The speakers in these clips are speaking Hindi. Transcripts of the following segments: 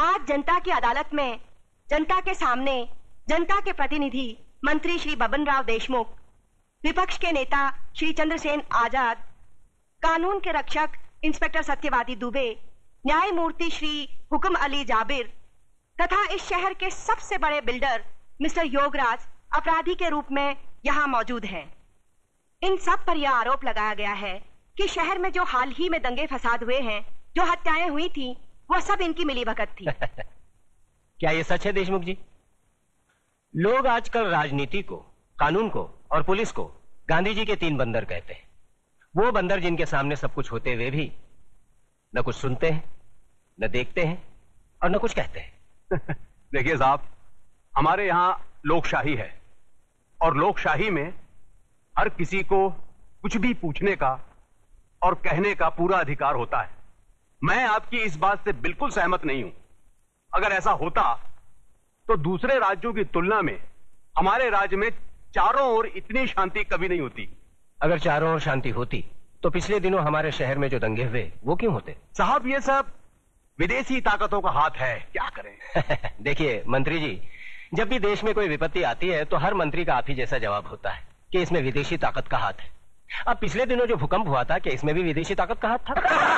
आज जनता की अदालत में जनता के सामने जनता के प्रतिनिधि मंत्री श्री बबन राव देशमुख, विपक्ष के नेता श्री चंद्रसेन आजाद, कानून के रक्षक इंस्पेक्टर सत्यवादी दुबे, न्यायमूर्ति श्री हुक्म अली जाबिर तथा इस शहर के सबसे बड़े बिल्डर मिस्टर योगराज अपराधी के रूप में यहाँ मौजूद हैं। इन सब पर यह आरोप लगाया गया है कि शहर में जो हाल ही में दंगे फसाद हुए हैं, जो हत्याएं हुई थी, वह सब इनकी मिलीभगत थी। क्या ये सच है देशमुख जी? लोग आजकल राजनीति को, कानून को और पुलिस को गांधी जी के 3 बंदर कहते हैं। वो बंदर जिनके सामने सब कुछ होते हुए भी न कुछ सुनते हैं, न देखते हैं और न कुछ कहते हैं। देखिए साहब, हमारे यहाँ लोकशाही है और लोकशाही में हर किसी को कुछ भी पूछने का और कहने का पूरा अधिकार होता है। मैं आपकी इस बात से बिल्कुल सहमत नहीं हूं। अगर ऐसा होता तो दूसरे राज्यों की तुलना में हमारे राज्य में चारों ओर इतनी शांति कभी नहीं होती। अगर चारों ओर शांति होती तो पिछले दिनों हमारे शहर में जो दंगे हुए वो क्यों होते? साहब, ये सब विदेशी ताकतों का हाथ है, क्या करें। देखिए मंत्री जी, जब भी देश में कोई विपत्ति आती है तो हर मंत्री का आप ही जैसा जवाब होता है कि इसमें विदेशी ताकत का हाथ है। अब पिछले दिनों जो भूकंप हुआ था, क्या इसमें भी विदेशी ताकत का हाथ था?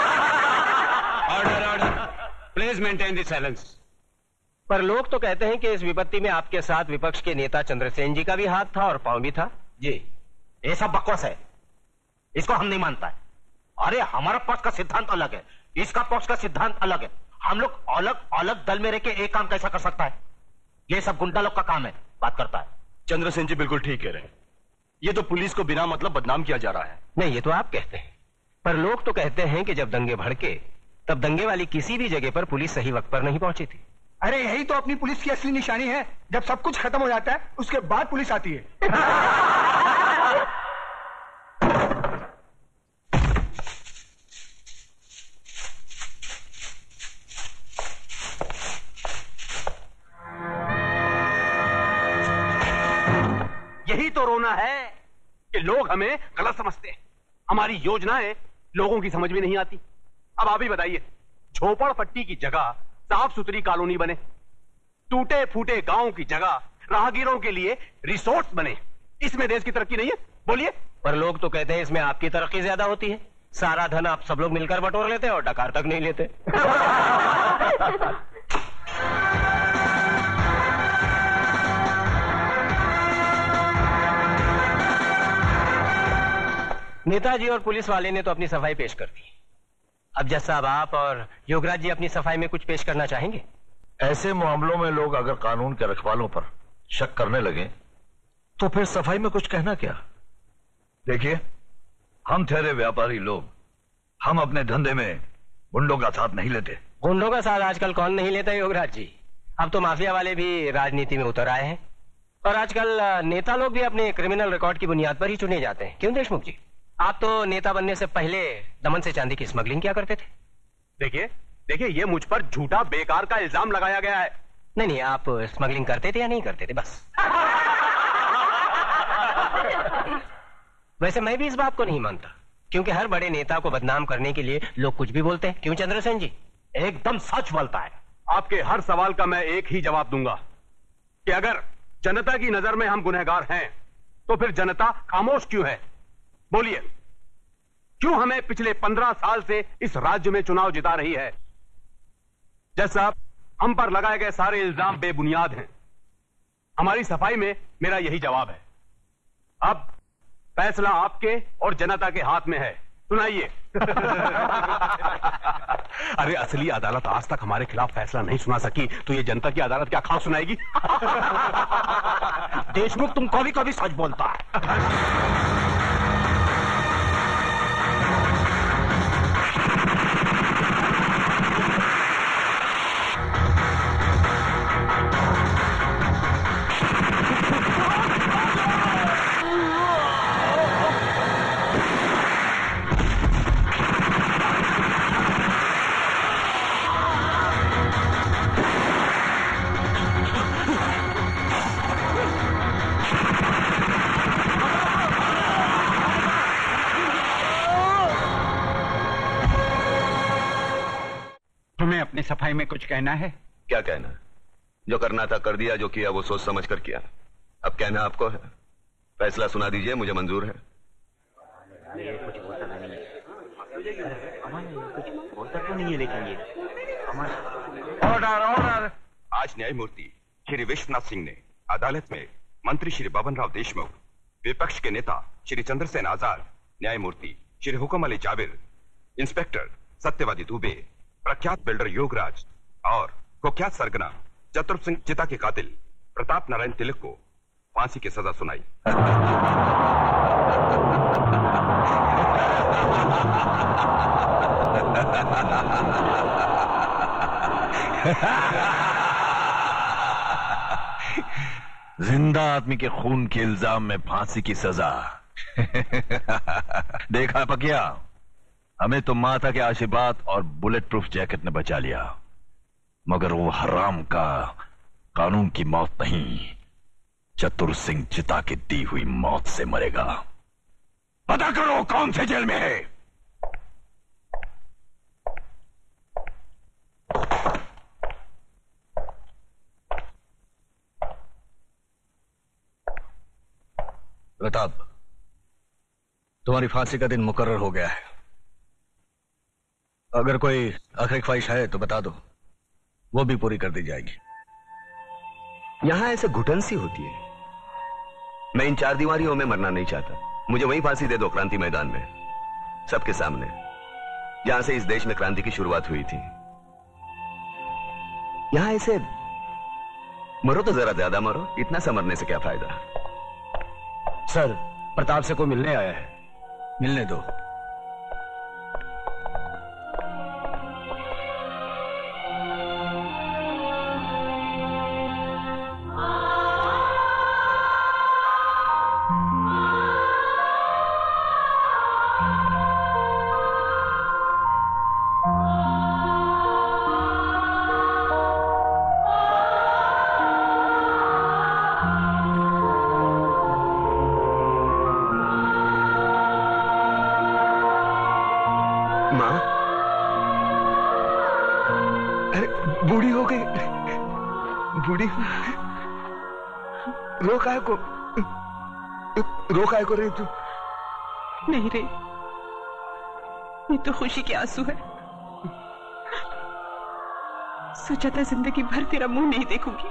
Order order, please maintain the silence. पर लोग तो कहते हैं कि इस विपत्ति में आपके साथ विपक्ष के नेता चंद्रसेन जी का भी हाथ था और पांव भी था। जी, ये सब बकवास है, इसको हम नहीं मानता है। अरे हमारा पक्ष का सिद्धांत अलग है, इसका पक्ष का सिद्धांत अलग है। हम लोग अलग अलग दल में रह के एक काम कैसा कर सकता है? ये सब गुंडा लोग का काम है, बात करता है। चंद्रसेन जी बिल्कुल ठीक कह रहे हैं। ये तो पुलिस को बिना मतलब बदनाम किया जा रहा है। नहीं, ये तो आप कहते हैं, पर लोग तो कहते हैं कि जब दंगे भड़के तब दंगे वाली किसी भी जगह पर पुलिस सही वक्त पर नहीं पहुंची थी। अरे यही तो अपनी पुलिस की असली निशानी है। जब सब कुछ खत्म हो जाता है उसके बाद पुलिस आती है। यही तो रोना है कि लोग हमें गलत समझते हैं। हमारी योजनाएं लोगों की समझ में नहीं आती। अब आप ही बताइए, झोपड़पट्टी की जगह साफ सुथरी कॉलोनी बने, टूटे फूटे गांव की जगह राहगीरों के लिए रिसोर्ट बने, इसमें देश की तरक्की नहीं है? बोलिए। पर लोग तो कहते हैं इसमें आपकी तरक्की ज्यादा होती है। सारा धन आप सब लोग मिलकर बटोर लेते हैं और डकार तक नहीं लेते। नेताजी और पुलिस वाले ने तो अपनी सफाई पेश कर दी। अब जज साहब, आप और योगराज जी अपनी सफाई में कुछ पेश करना चाहेंगे? ऐसे मामलों में लोग अगर कानून के रखवालों पर शक करने लगे तो फिर सफाई में कुछ कहना क्या? देखिए, हम ठहरे व्यापारी लोग, हम अपने धंधे में गुंडों का साथ नहीं लेते। गुंडों का साथ आजकल कौन नहीं लेता योगराज जी? अब तो माफिया वाले भी राजनीति में उतर आए हैं और आजकल नेता लोग भी अपने क्रिमिनल रिकॉर्ड की बुनियाद पर ही चुने जाते हैं। क्यों देशमुख जी, आप तो नेता बनने से पहले दमन से चांदी की स्मगलिंग किया करते थे। देखिए, ये मुझ पर झूठा बेकार का इल्जाम लगाया गया है। नहीं, आप स्मगलिंग करते थे या नहीं करते थे? बस। वैसे मैं भी इस बात को नहीं मानता, क्योंकि हर बड़े नेता को बदनाम करने के लिए लोग कुछ भी बोलते हैं। क्यों चंद्रसेन जी? एकदम सच बोलता है। आपके हर सवाल का मैं एक ही जवाब दूंगा कि अगर जनता की नजर में हम गुनहगार हैं तो फिर जनता खामोश क्यों है? बोलिए, क्यों हमें पिछले 15 साल से इस राज्य में चुनाव जिता रही है? जज साहब, हम पर लगाए गए सारे इल्जाम बेबुनियाद हैं। हमारी सफाई में मेरा यही जवाब है। अब फैसला आपके और जनता के हाथ में है। सुनाइए। अरे असली अदालत आज तक हमारे खिलाफ फैसला नहीं सुना सकी तो ये जनता की अदालत क्या खास सुनाएगी? देशमुख, तुम कभी कभी सच बोलता है। तुम्हें अपनी सफाई में कुछ कहना है? क्या कहना है? जो करना था कर दिया, जो किया वो सोच समझ कर किया। अब कहना आपको है। फैसला सुना दीजिए, मुझे मंजूर है। कुछ होता नहीं है, कुछ होता तो नहीं है, लेकिन ये ऑर्डर। आज न्यायमूर्ति श्री विश्वनाथ सिंह ने अदालत में मंत्री श्री बबन राव देशमुख, विपक्ष के नेता श्री चंद्रसेन आजाद, न्यायमूर्ति श्री हुकम अली जाबिर, इंस्पेक्टर सत्यवादी दुबे, प्रख्यात बिल्डर योगराज और कुख्यात सरगना चतुर सिंह चिता के कातिल प्रताप नारायण तिलक को फांसी की सजा सुनाई। जिंदा आदमी के खून के इल्जाम में फांसी की सजा। देखा पकिया, हमें तो माता के आशीर्वाद और बुलेट प्रूफ जैकेट ने बचा लिया, मगर वो हराम का कानून की मौत नहीं, चतुर सिंह चिता की दी हुई मौत से मरेगा। पता करो कौन से जेल में है। प्रताप, तुम्हारी फांसी का दिन मुकर्रर हो गया है। अगर कोई आखिरी ख्वाहिश है तो बता दो, वो भी पूरी कर दी जाएगी। यहां ऐसे घुटन सी होती है। मैं इन चार दीवारियों में मरना नहीं चाहता। मुझे वहीं फांसी दे दो, क्रांति मैदान में, सबके सामने, जहां से इस देश में क्रांति की शुरुआत हुई थी। यहां ऐसे मरो तो जरा ज्यादा मरो, इतना सा मरने से क्या फायदा। सर, प्रताप से कोई मिलने आया है, मिलने दो। रोका को रे तू? नहीं रे, ये तो खुशी के आंसू है। सोचा था जिंदगी भर तेरा मुंह नहीं देखूंगी,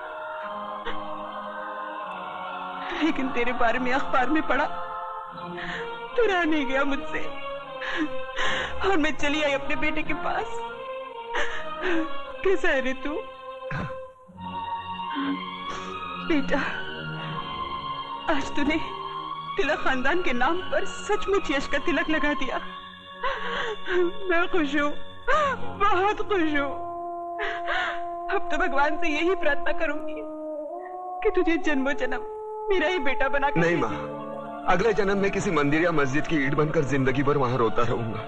लेकिन तेरे बारे में अखबार में पढ़ा तो रहा नहीं गया मुझसे, और मैं चली आई अपने बेटे के पास। कैसा है रे तू? बेटा, आज तूने तिलक खानदान के नाम पर सचमुच यश का तिलक लगा दिया। मैं खुश हूँ, बहुत खुश हूँ। अब तो भगवान से यही प्रार्थना करूंगी कि तुझे जन्मों जन्म मेरा ही बेटा बना कर। नहीं माँ, अगले जन्म में किसी मंदिर या मस्जिद की ईंट बनकर जिंदगी भर वहां रोता रहूंगा।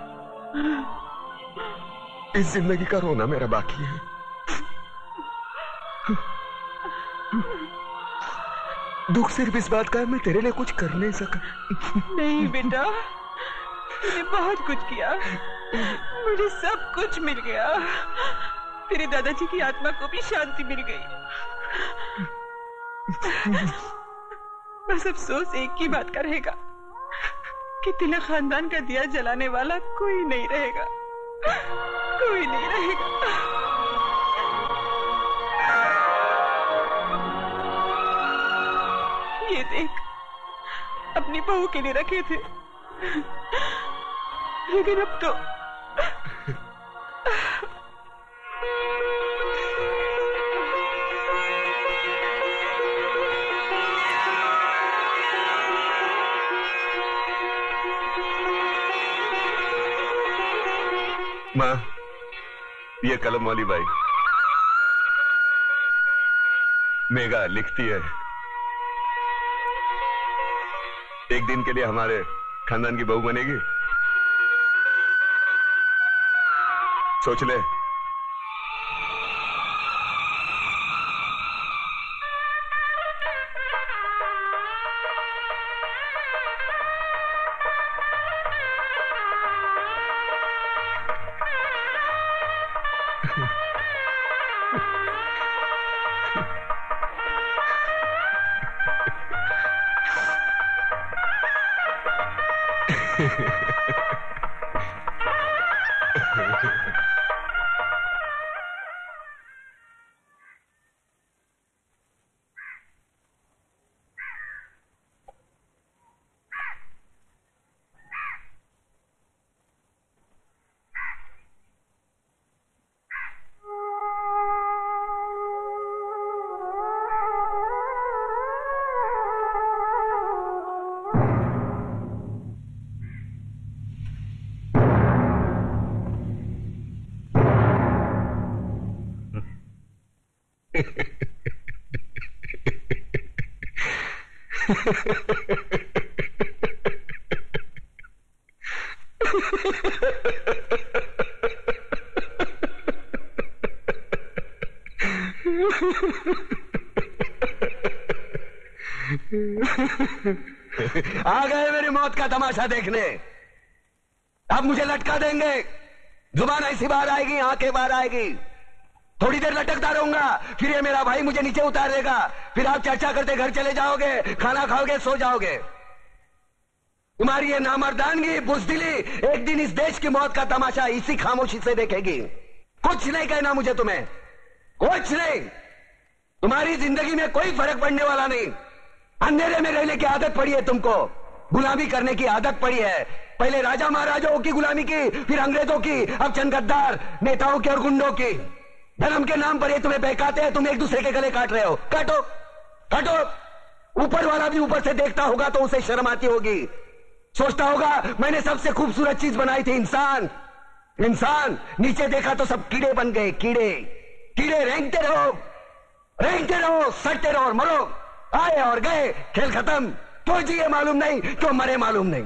इस जिंदगी का रोना मेरा बाकी है। दुख सिर्फ इस बात का है, मैं तेरे लिए कुछ कर नहीं सका। नहीं बेटा, तूने बहुत कुछ किया, मुझे सब कुछ मिल गया। तेरे दादाजी की आत्मा को भी शांति मिल गई। बस अफसोस एक ही बात का रहेगा कि तिलक खानदान का दिया जलाने वाला कोई नहीं रहेगा, कोई नहीं रहेगा। ये देख, अपनी बहू के लिए रखे थे, लेकिन अब तो माँ, ये कलम वाली बाई मेघा लिखती है, एक दिन के लिए हमारे खानदान की बहू बनेगी। सोच ले। आ गए मेरी मौत का तमाशा देखने। अब मुझे लटका देंगे, जुबान ऐसी बाहर आएगी, आंखें बाहर आएगी, थोड़ी देर लटकता रहूंगा, फिर ये मेरा भाई मुझे नीचे उतार देगा, फिर आप चर्चा करते घर चले जाओगे, खाना खाओगे, सो जाओगे। तुम्हारी ये नामर्दानगी, बुज़दिली एक दिन इस देश की मौत का तमाशा इसी खामोशी से देखेगी। कुछ नहीं कहना मुझे तुम्हें, कुछ नहीं। तुम्हारी जिंदगी में कोई फर्क पड़ने वाला नहीं। अंधेरे में रहने की आदत पड़ी है तुमको, गुलामी करने की आदत पड़ी है। पहले राजा महाराजाओं की गुलामी की, फिर अंग्रेजों की, अब चंद गद्दार नेताओं की और गुंडों की। धर्म के नाम पर ये तुम्हें बहकाते हैं, तुम एक दूसरे के गले काट रहे हो। काटो काटो। ऊपर वाला भी ऊपर से देखता होगा तो उसे शर्म आती होगी, सोचता होगा मैंने सबसे खूबसूरत चीज बनाई थी, इंसान। इंसान नीचे देखा तो सब कीड़े बन गए, कीड़े कीड़े। रेंगते रहो, सटते रहो और मरो। आए और गए, खेल खत्म। क्यों जिए मालूम नहीं, क्यों मरे मालूम नहीं।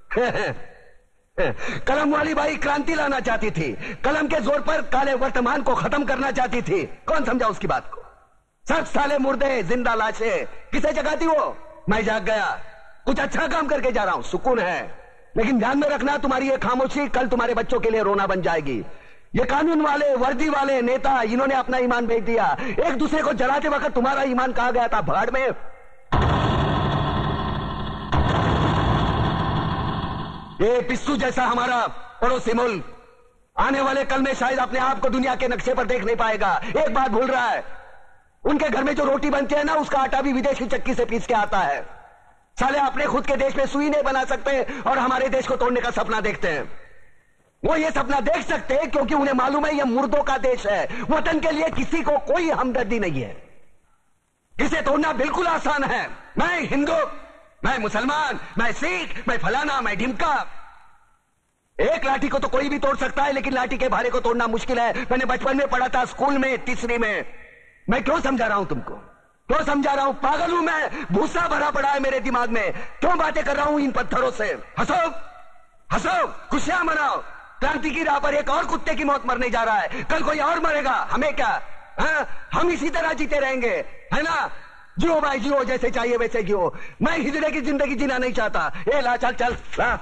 कलम वाली बाई क्रांति लाना चाहती थी, कलम के जोर पर काले वर्तमान को खत्म करना चाहती थी। कौन समझा उसकी बात को? सब साले मुर्दे, जिंदा लाशें। किसे जगाती वो? मैं जाग गया, कुछ अच्छा काम करके जा रहा हूं, सुकून है। लेकिन ध्यान में रखना, तुम्हारी ये खामोशी कल तुम्हारे बच्चों के लिए रोना बन जाएगी। ये कानून वाले, वर्दी वाले नेता, इन्होंने अपना ईमान बेच दिया। एक दूसरे को जलाते वक्त तुम्हारा ईमान कहां गया था? भाड़ में। ये पिस्सू जैसा हमारा पड़ोसी मुल्क आने वाले कल में शायद अपने आप को दुनिया के नक्शे पर देख नहीं पाएगा। एक बात भूल रहा है, उनके घर में जो रोटी बनती है ना, उसका आटा भी विदेशी चक्की से पीस के आता है। साले अपने खुद के देश में सुई नहीं बना सकते और हमारे देश को तोड़ने का सपना देखते हैं। वो ये सपना देख सकते हैं क्योंकि उन्हें मालूम है ये मुर्दों का देश है। वतन के लिए किसी को कोई हमदर्दी नहीं है। इसे तोड़ना बिल्कुल आसान है। मैं हिंदू, मैं मुसलमान, मैं सिख, मैं फलाना, मैं ढिमका। एक लाठी को तो कोई भी तोड़ सकता है, लेकिन लाठी के भारे को तोड़ना मुश्किल है। मैंने बचपन में पढ़ा था, स्कूल में, तीसरी में। मैं क्यों समझा रहा हूं तुमको? क्यों समझा रहा हूं? पागल हूं मैं? भूसा भरा पड़ा है मेरे दिमाग में। क्यों बातें कर रहा हूं इन पत्थरों से? हंसो हंसो, खुशियां मनाओ। क्रांति की राह पर एक और कुत्ते की मौत मरने जा रहा है, कल कोई और मरेगा। हमें क्या? हम इसी तरह जीते रहेंगे, है ना? जियो भाई जियो, जैसे चाहिए वैसे जियो। मैं हिजड़े की जिंदगी जीना नहीं चाहता। ए ला, चल चल ला।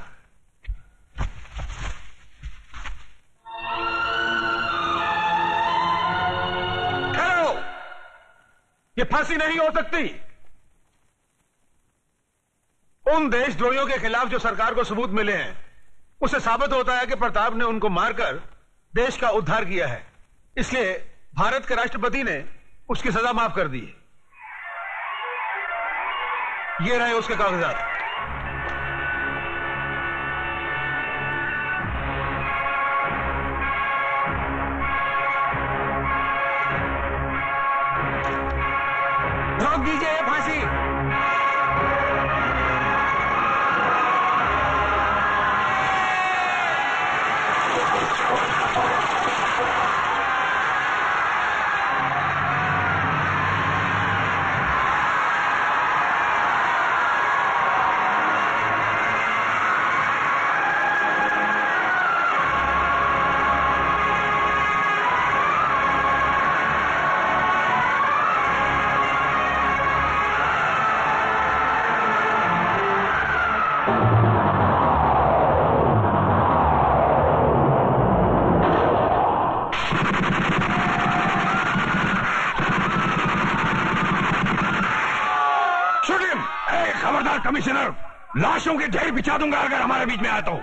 ठहरो, ये फांसी नहीं हो सकती। उन देशद्रोहियों के खिलाफ जो सरकार को सबूत मिले हैं, उससे साबित होता है कि प्रताप ने उनको मारकर देश का उद्धार किया है। इसलिए भारत के राष्ट्रपति ने उसकी सजा माफ कर दी। ये रहे उसके कागजात। रोक दीजिए ये फांसी। कमिश्नर, लाशों के ढेर बिछा दूंगा अगर हमारे बीच में आया तो।